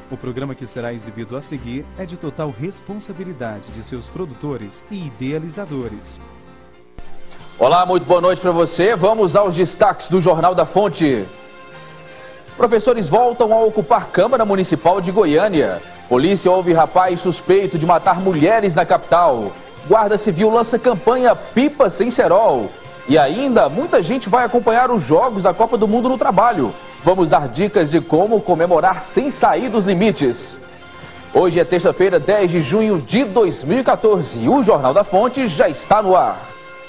O programa que será exibido a seguir é de total responsabilidade de seus produtores e idealizadores. Olá, muito boa noite para você. Vamos aos destaques do Jornal da Fonte. Professores voltam a ocupar Câmara Municipal de Goiânia. Polícia ouve rapaz suspeito de matar mulheres na capital. Guarda Civil lança campanha Pipa Sem Cerol. E ainda, muita gente vai acompanhar os jogos da Copa do Mundo no trabalho. Vamos dar dicas de como comemorar sem sair dos limites. Hoje é terça-feira, 10 de junho de 2014 e o Jornal da Fonte já está no ar.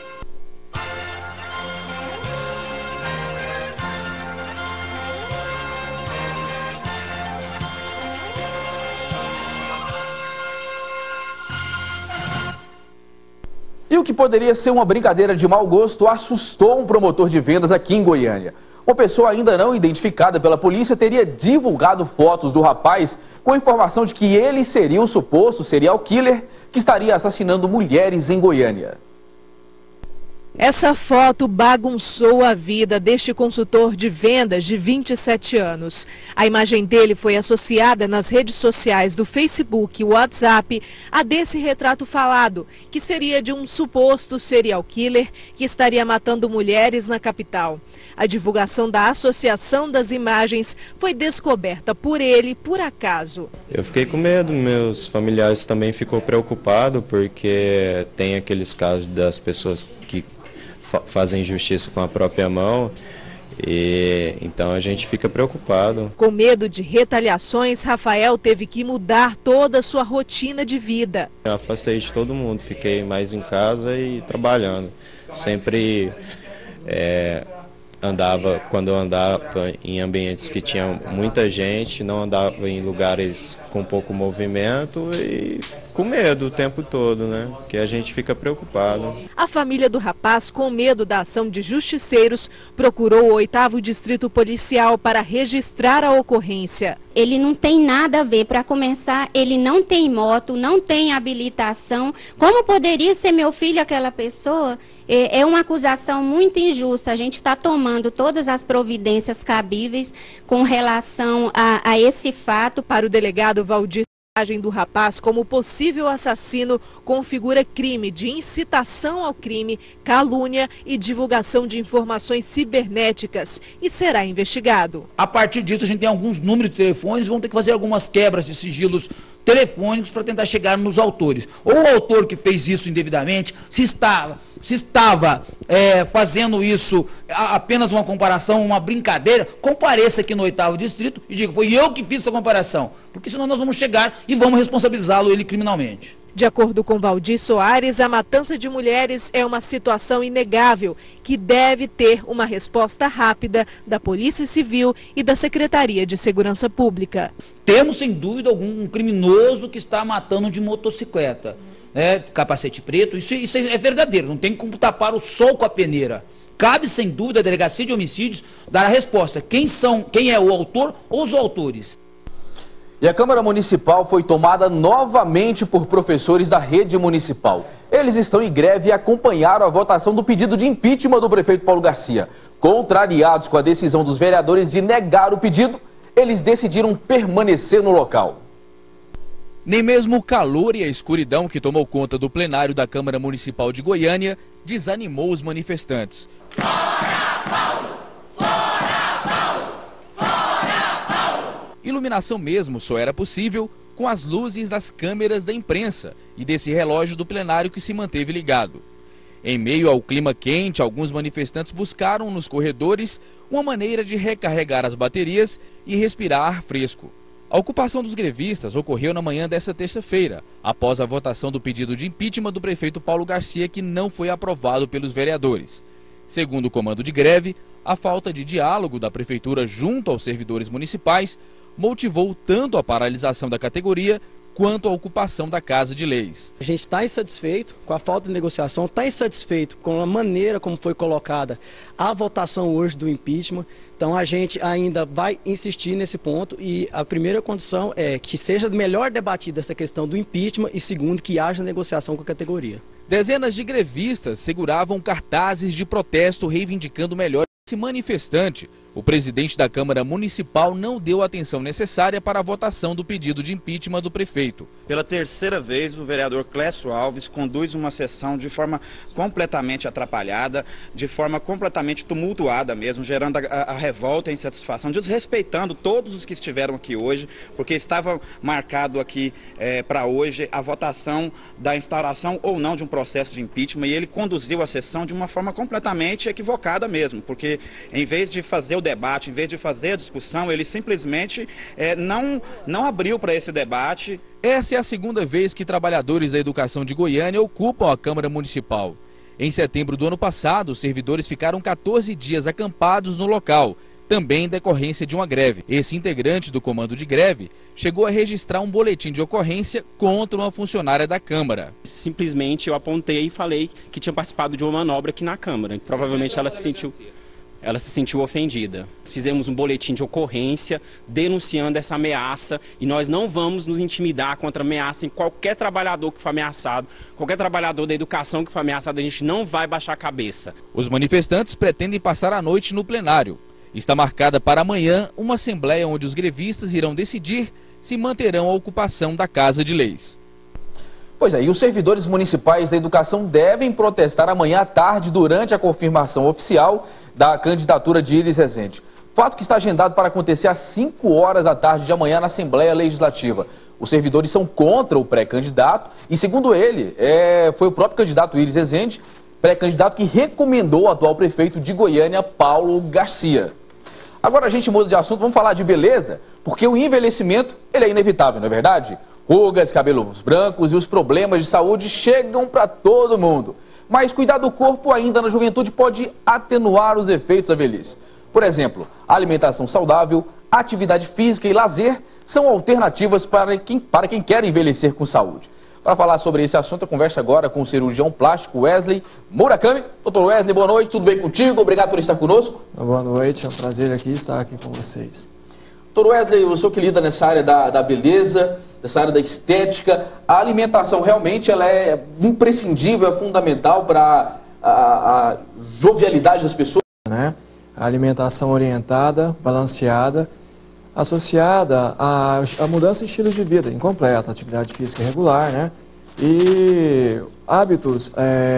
E o que poderia ser uma brincadeira de mau gosto assustou um promotor de vendas aqui em Goiânia. Uma pessoa ainda não identificada pela polícia teria divulgado fotos do rapaz com a informação de que ele seria o suposto serial killer que estaria assassinando mulheres em Goiânia. Essa foto bagunçou a vida deste consultor de vendas de 27 anos. A imagem dele foi associada nas redes sociais do Facebook e WhatsApp a desse retrato falado, que seria de um suposto serial killer que estaria matando mulheres na capital. A divulgação da associação das imagens foi descoberta por ele por acaso. Eu fiquei com medo, meus familiares também ficou preocupados, porque tem aqueles casos das pessoas que fazem justiça com a própria mão, e então a gente fica preocupado. Com medo de retaliações, Rafael teve que mudar toda a sua rotina de vida. Eu afastei de todo mundo, fiquei mais em casa e trabalhando. Sempre quando eu andava em ambientes que tinham muita gente, não andava em lugares com pouco movimento e com medo o tempo todo, né? Que a gente fica preocupado. A família do rapaz, com medo da ação de justiceiros, procurou o 8º Distrito Policial para registrar a ocorrência. Ele não tem nada a ver. Para começar, ele não tem moto, não tem habilitação. Como poderia ser meu filho aquela pessoa? É uma acusação muito injusta. A gente está tomando todas as providências cabíveis com relação a esse fato. Para o delegado Valdir, a imagem do rapaz como possível assassino configura crime de incitação ao crime, calúnia e divulgação de informações cibernéticas e será investigado. A partir disso, a gente tem alguns números de telefones, vão ter que fazer algumas quebras de sigilos telefônicos para tentar chegar nos autores. Ou o autor que fez isso indevidamente, se estava fazendo isso apenas uma comparação, uma brincadeira, compareça aqui no 8º Distrito e diga, foi eu que fiz essa comparação, porque senão nós vamos chegar e vamos responsabilizá-lo ele criminalmente. De acordo com Valdir Soares, a matança de mulheres é uma situação inegável que deve ter uma resposta rápida da Polícia Civil e da Secretaria de Segurança Pública. Temos, sem dúvida, algum criminoso que está matando de motocicleta, né? Capacete preto, isso é verdadeiro, não tem como tapar o sol com a peneira. Cabe, sem dúvida, a Delegacia de Homicídios dar a resposta. Quem é o autor ou os autores? E a Câmara Municipal foi tomada novamente por professores da rede municipal. Eles estão em greve e acompanharam a votação do pedido de impeachment do prefeito Paulo Garcia. Contrariados com a decisão dos vereadores de negar o pedido, eles decidiram permanecer no local. Nem mesmo o calor e a escuridão que tomou conta do plenário da Câmara Municipal de Goiânia desanimou os manifestantes. Fora Paulo! Fora Paulo! Fora Paulo! Iluminação mesmo só era possível com as luzes das câmeras da imprensa e desse relógio do plenário que se manteve ligado. Em meio ao clima quente, alguns manifestantes buscaram nos corredores uma maneira de recarregar as baterias e respirar ar fresco. A ocupação dos grevistas ocorreu na manhã desta terça-feira, após a votação do pedido de impeachment do prefeito Paulo Garcia, que não foi aprovado pelos vereadores. Segundo o comando de greve, a falta de diálogo da prefeitura junto aos servidores municipais motivou tanto a paralisação da categoria quanto a ocupação da Casa de Leis. A gente está insatisfeito com a falta de negociação, está insatisfeito com a maneira como foi colocada a votação hoje do impeachment. Então a gente ainda vai insistir nesse ponto e a primeira condição é que seja melhor debatida essa questão do impeachment e segundo, que haja negociação com a categoria. Dezenas de grevistas seguravam cartazes de protesto reivindicando melhor esse manifestante, O presidente da Câmara Municipal não deu a atenção necessária para a votação do pedido de impeachment do prefeito. Pela terceira vez, o vereador Clécio Alves conduz uma sessão de forma completamente atrapalhada, de forma completamente tumultuada mesmo, gerando a revolta e a insatisfação, desrespeitando todos os que estiveram aqui hoje, porque estava marcado aqui para hoje a votação da instauração ou não de um processo de impeachment, e ele conduziu a sessão de uma forma completamente equivocada mesmo, porque em vez de fazer o debate, em vez de fazer a discussão, ele simplesmente não abriu para esse debate. Essa é a segunda vez que trabalhadores da educação de Goiânia ocupam a Câmara Municipal. Em setembro do ano passado, os servidores ficaram 14 dias acampados no local, também em decorrência de uma greve. Esse integrante do comando de greve chegou a registrar um boletim de ocorrência contra uma funcionária da Câmara. Simplesmente eu apontei e falei que tinha participado de uma manobra aqui na Câmara. Provavelmente ela se sentiu ofendida. Fizemos um boletim de ocorrência denunciando essa ameaça e nós não vamos nos intimidar contra ameaça em qualquer trabalhador que for ameaçado, qualquer trabalhador da educação que for ameaçado, a gente não vai baixar a cabeça. Os manifestantes pretendem passar a noite no plenário. Está marcada para amanhã uma assembleia onde os grevistas irão decidir se manterão a ocupação da Casa de Leis. Pois é, e os servidores municipais da educação devem protestar amanhã à tarde durante a confirmação oficial da candidatura de Iris Rezende. Fato que está agendado para acontecer às 5 horas da tarde de amanhã na Assembleia Legislativa. Os servidores são contra o pré-candidato e, segundo ele, foi o próprio candidato Iris Rezende, pré-candidato que recomendou o atual prefeito de Goiânia, Paulo Garcia. Agora a gente muda de assunto, vamos falar de beleza, porque o envelhecimento ele é inevitável, não é verdade? Rugas, cabelos brancos e os problemas de saúde chegam para todo mundo. Mas cuidar do corpo ainda na juventude pode atenuar os efeitos da velhice. Por exemplo, alimentação saudável, atividade física e lazer são alternativas para quem quer envelhecer com saúde. Para falar sobre esse assunto, eu converso agora com o cirurgião plástico Wesley Murakami. Doutor Wesley, boa noite, tudo bem contigo? Obrigado por estar conosco. Boa noite, é um prazer estar aqui com vocês. Doutor Wesley, o senhor que lida nessa área da beleza, nessa área da estética, a alimentação realmente ela é imprescindível, é fundamental para a jovialidade das pessoas? A alimentação orientada, balanceada, associada à mudança de estilo de vida incompleto, atividade física regular, e hábitos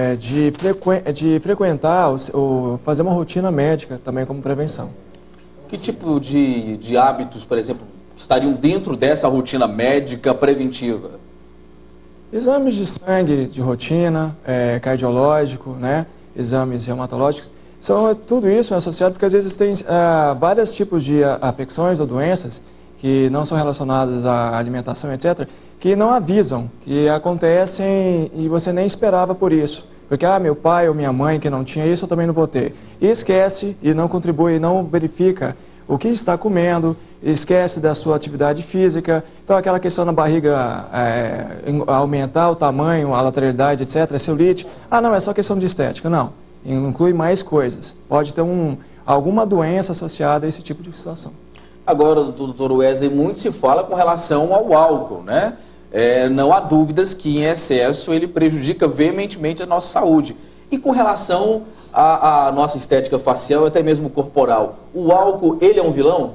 de frequentar, fazer uma rotina médica também como prevenção. Que tipo de hábitos, por exemplo, estariam dentro dessa rotina médica preventiva? Exames de sangue de rotina, cardiológico, exames reumatológicos. Tudo isso é associado porque às vezes tem vários tipos de afecções ou doenças que não são relacionadas à alimentação, etc., que não avisam, que acontecem e você nem esperava por isso. Porque, meu pai ou minha mãe que não tinha isso, eu também não vou ter. E esquece e não contribui, não verifica o que está comendo, esquece da sua atividade física. Então, aquela questão da barriga aumentar o tamanho, a lateralidade, etc., celulite. Não, é só questão de estética. Não, inclui mais coisas. Pode ter alguma doença associada a esse tipo de situação. Agora, doutor Wesley, muito se fala com relação ao álcool, não há dúvidas que em excesso ele prejudica veementemente a nossa saúde. E com relação à nossa estética facial, até mesmo corporal, o álcool, ele é um vilão?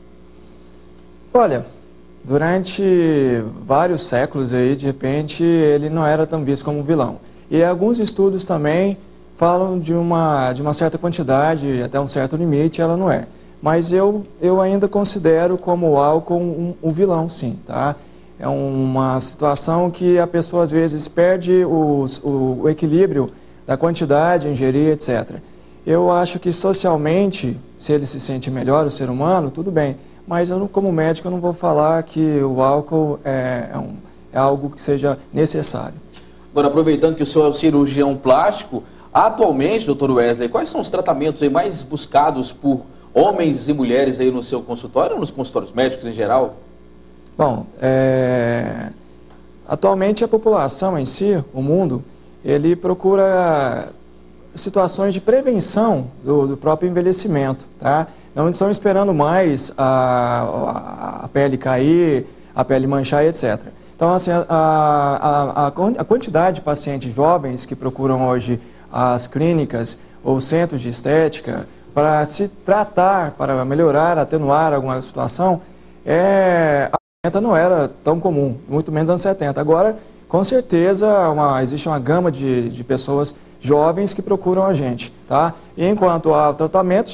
Olha, durante vários séculos aí, de repente, ele não era tão visto como um vilão. E alguns estudos também falam de uma certa quantidade, até um certo limite, ela não é. Mas eu ainda considero como o álcool um vilão, sim, tá? É uma situação que a pessoa às vezes perde o equilíbrio da quantidade, ingerir, etc. Eu acho que socialmente, se ele se sente melhor, o ser humano, tudo bem. Mas eu, como médico, eu não vou falar que o álcool é algo que seja necessário. Agora, aproveitando que o senhor é um cirurgião plástico, atualmente, doutor Wesley, quais são os tratamentos aí mais buscados por homens e mulheres aí no seu consultório ou nos consultórios médicos em geral? Bom, atualmente a população em si, o mundo, ele procura situações de prevenção do próprio envelhecimento, tá? Não estão esperando mais a pele cair, a pele manchar, etc. Então, assim, a quantidade de pacientes jovens que procuram hoje as clínicas ou centros de estética para se tratar, para melhorar, atenuar alguma situação, a 90 não era tão comum, muito menos nos anos 70. Agora, com certeza, existe uma gama de pessoas jovens que procuram a gente, tá? E enquanto ao tratamento,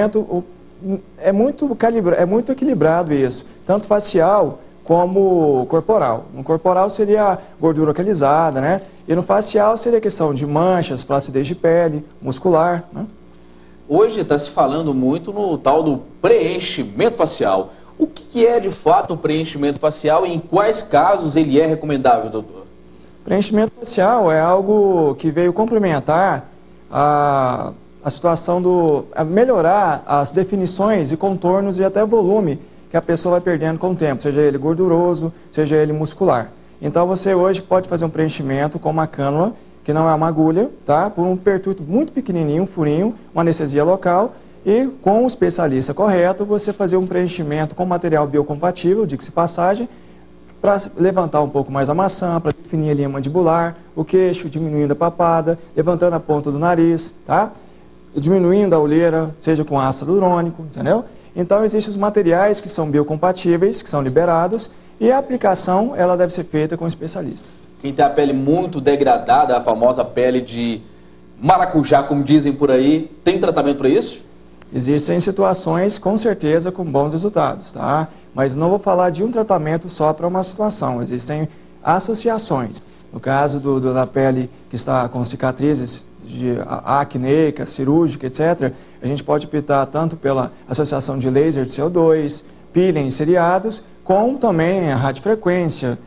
é muito equilibrado isso, tanto facial como corporal. No corporal seria gordura localizada, né? E no facial seria questão de manchas, flacidez de pele, muscular, né? Hoje está se falando muito no tal do preenchimento facial. O que é de fato o preenchimento facial e em quais casos ele é recomendável, doutor? Preenchimento facial é algo que veio complementar a situação a melhorar as definições e contornos e até volume que a pessoa vai perdendo com o tempo, seja ele gorduroso, seja ele muscular. Então você hoje pode fazer um preenchimento com uma cânula, que não é uma agulha, tá? Por um pertuto muito pequenininho, um furinho, uma anestesia local, e com o especialista correto, você fazer um preenchimento com material biocompatível, diga-se passagem, para levantar um pouco mais a maçã, para definir a linha mandibular, o queixo, diminuindo a papada, levantando a ponta do nariz, tá? Diminuindo a olheira, seja com ácido hialurônico, entendeu? Então, existem os materiais que são biocompatíveis, que são liberados, e a aplicação, ela deve ser feita com um especialista. Quem tem a pele muito degradada, a famosa pele de maracujá, como dizem por aí, tem tratamento para isso? Existem situações, com certeza, com bons resultados, tá? Mas não vou falar de um tratamento só para uma situação, existem associações. No caso da pele que está com cicatrizes acneica, cirúrgica, etc., a gente pode optar tanto pela associação de laser de CO2, peeling seriados, como também a radiofrequência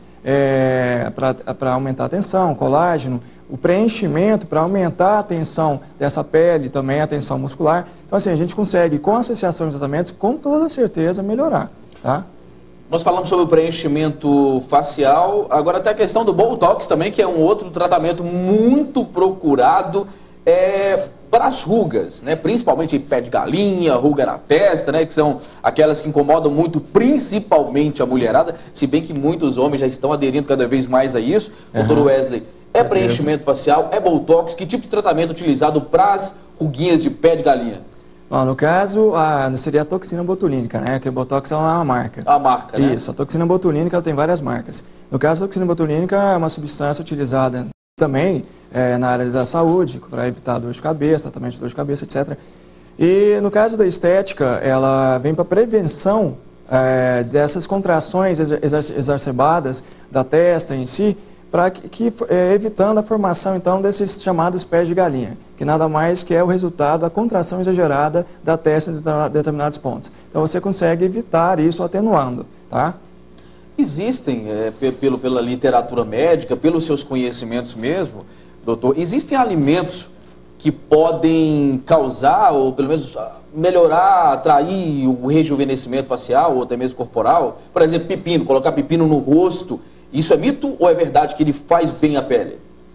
para aumentar a tensão, colágeno, o preenchimento para aumentar a tensão dessa pele, também a tensão muscular. Então, assim, a gente consegue, com a associação de tratamentos, com toda certeza, melhorar, tá? Nós falamos sobre o preenchimento facial, agora tem a questão do Botox também, que é um outro tratamento muito procurado para as rugas, né? Principalmente pé de galinha, ruga na testa, né? Que são aquelas que incomodam muito, principalmente a mulherada, se bem que muitos homens já estão aderindo cada vez mais a isso. Doutor Wesley, preenchimento facial, Botox, que tipo de tratamento é utilizado para as ruguinhas de pé de galinha? Bom, no caso, seria a toxina botulínica, né? Que o Botox é uma marca. A marca, né? Isso, a toxina botulínica ela tem várias marcas. No caso, a toxina botulínica é uma substância utilizada também na área da saúde, para evitar dor de cabeça, tratamento de dor de cabeça, etc. E no caso da estética, ela vem para prevenção dessas contrações exacerbadas da testa em si, evitando a formação, então, desses chamados pés de galinha, que nada mais que é o resultado da contração exagerada da testa em determinados pontos. Então, você consegue evitar isso atenuando, tá? Existem, pela literatura médica, pelos seus conhecimentos mesmo, doutor, existem alimentos que podem causar, ou pelo menos melhorar, atrair o rejuvenescimento facial, ou até mesmo corporal? Por exemplo, pepino, colocar pepino no rosto. Isso é mito ou é verdade que ele faz bem a pele?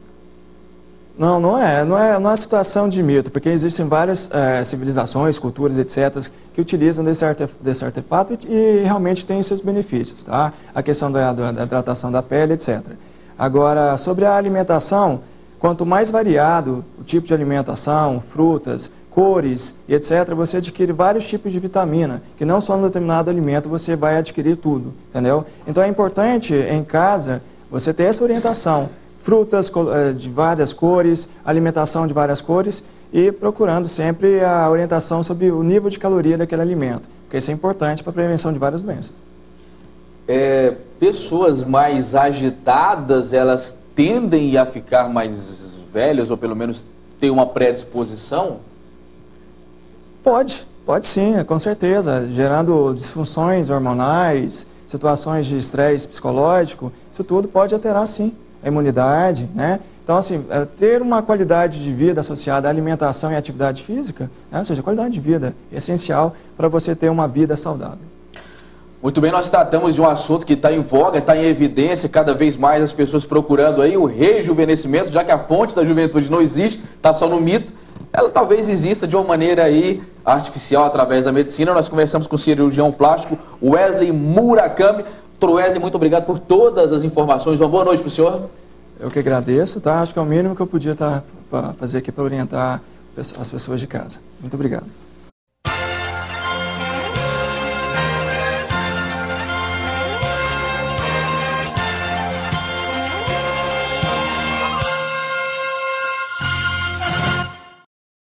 Não é situação de mito, porque existem várias civilizações, culturas, etc., que utilizam desse artefato e realmente tem seus benefícios, tá? A questão da hidratação da pele, etc. Agora, sobre a alimentação, quanto mais variado o tipo de alimentação, frutas, cores e etc., você adquire vários tipos de vitamina, que não só num determinado alimento você vai adquirir tudo, entendeu? Então é importante, em casa, você ter essa orientação, frutas de várias cores, alimentação de várias cores e procurando sempre a orientação sobre o nível de caloria daquele alimento, porque isso é importante para a prevenção de várias doenças. Pessoas mais agitadas, elas tendem a ficar mais velhas ou pelo menos ter uma predisposição? Pode sim, com certeza, gerando disfunções hormonais, situações de estresse psicológico, isso tudo pode alterar sim a imunidade, né? Então, assim, ter uma qualidade de vida associada à alimentação e atividade física, né? Ou seja, qualidade de vida é essencial para você ter uma vida saudável. Muito bem, nós tratamos de um assunto que está em voga, está em evidência, cada vez mais as pessoas procurando aí o rejuvenescimento, já que a fonte da juventude não existe, está só no mito. Ela talvez exista de uma maneira aí artificial através da medicina. Nós conversamos com o cirurgião plástico Wesley Murakami. Doutor Wesley, muito obrigado por todas as informações. Uma boa noite para o senhor. Eu que agradeço, tá? Acho que é o mínimo que eu podia fazer aqui para orientar as pessoas de casa. Muito obrigado.